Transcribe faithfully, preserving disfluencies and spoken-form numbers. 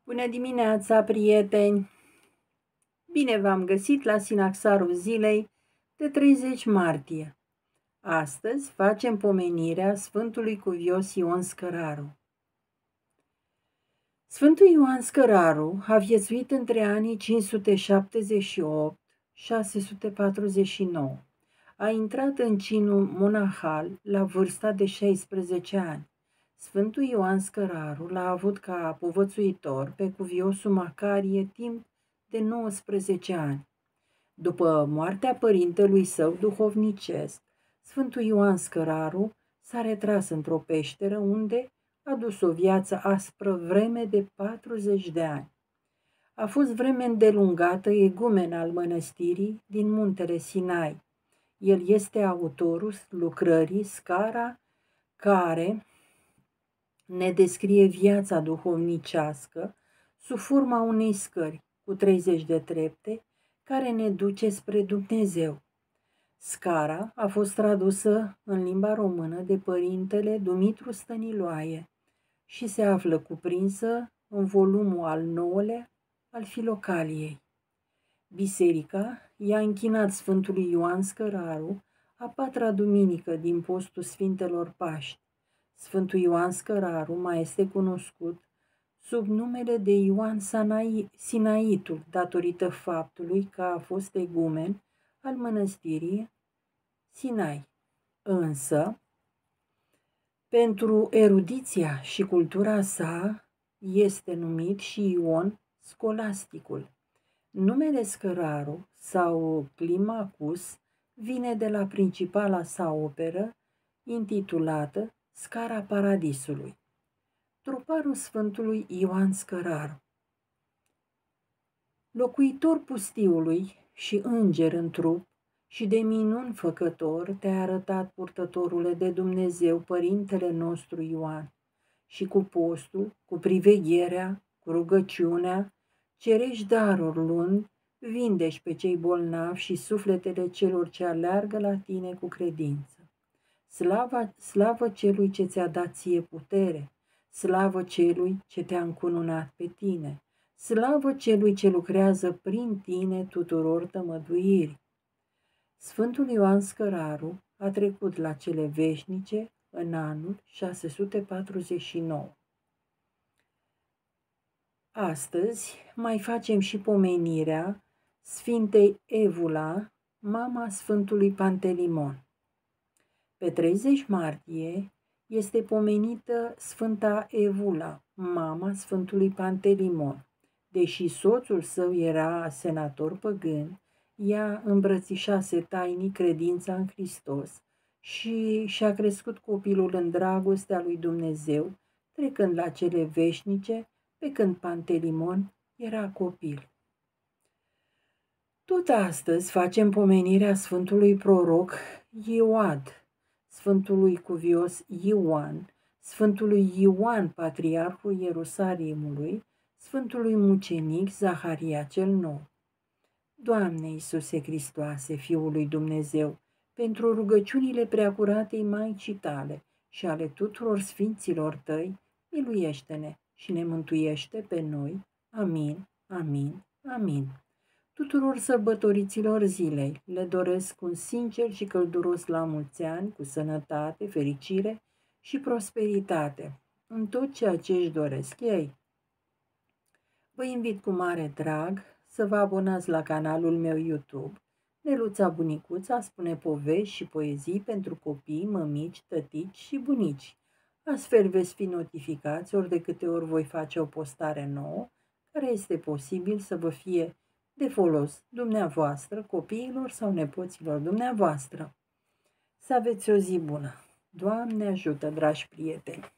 Bună dimineața, prieteni! Bine v-am găsit la Sinaxarul zilei de treizeci martie. Astăzi facem pomenirea Sfântului Cuvios Ion Scăraru. Sfântul Ioan Scăraru a viețuit între anii cinci sute șaptezeci și opt - șase sute patruzeci și nouă. A intrat în cinul monahal la vârsta de șaisprezece ani. Sfântul Ioan Scăraru l-a avut ca povățuitor pe cuviosul Macarie timp de nouăsprezece ani. După moartea părintelui său duhovnicesc, Sfântul Ioan Scăraru s-a retras într-o peșteră unde a dus o viață aspră vreme de patruzeci de ani. A fost vreme îndelungată egumen al mănăstirii din muntele Sinai. El este autorul lucrării Scara, care ne descrie viața duhovnicească sub forma unei scări cu treizeci de trepte care ne duce spre Dumnezeu. Scara a fost tradusă în limba română de părintele Dumitru Stăniloae și se află cuprinsă în volumul al nouălea al Filocaliei. Biserica i-a închinat Sfântului Ioan Scăraru a patra duminică din postul Sfintelor Paști. Sfântul Ioan Scăraru mai este cunoscut sub numele de Ioan Sinaitul, datorită faptului că a fost egumen al mănăstirii Sinai. Însă, pentru erudiția și cultura sa, este numit și Ion Scolasticul. Numele Scăraru sau Climacus vine de la principala sa operă, intitulată Scara Paradisului. Truparul Sfântului Ioan Scăraru. Locuitor pustiului și înger în trup și de minuni făcător, te-a arătat, purtătorule de Dumnezeu, părintele nostru Ioan, și cu postul, cu privegherea, cu rugăciunea, cerești daruri luând, vindești pe cei bolnavi și sufletele celor ce aleargă la tine cu credință. Slava, slavă celui ce ți-a dat ție putere, slavă celui ce te-a încununat pe tine, slavă celui ce lucrează prin tine tuturor tămăduiri. Sfântul Ioan Scăraru a trecut la cele veșnice în anul șase sute patruzeci și nouă. Astăzi mai facem și pomenirea Sfintei Evula, mama Sfântului Pantelimon. Pe treizeci martie este pomenită Sfânta Evula, mama Sfântului Pantelimon. Deși soțul său era senator păgân, ea îmbrățișase tainic credința în Hristos și și-a crescut copilul în dragostea lui Dumnezeu, trecând la cele veșnice, pe când Pantelimon era copil. Tot astăzi facem pomenirea Sfântului Proroc Ioad, Sfântului Cuvios Ioan, Sfântului Ioan, Patriarhul Ierusalimului, Sfântului Mucenic Zaharia cel Nou. Doamne Iisuse Hristoase, Fiul lui Dumnezeu, pentru rugăciunile preacuratei Maicii tale și ale tuturor sfinților tăi, miluiește-ne și ne mântuiește pe noi. Amin, amin, amin. Tuturor sărbătoriților zilei le doresc un sincer și călduros la mulți ani, cu sănătate, fericire și prosperitate în tot ceea ce își doresc ei. Vă invit cu mare drag să vă abonați la canalul meu YouTube, Neluța Bunicuța spune povești și poezii pentru copii, mămici, tătici și bunici. Astfel veți fi notificați ori de câte ori voi face o postare nouă, care este posibil să vă fie de folos dumneavoastră, copiilor sau nepoților dumneavoastră. Să aveți o zi bună! Doamne ajută, dragi prieteni!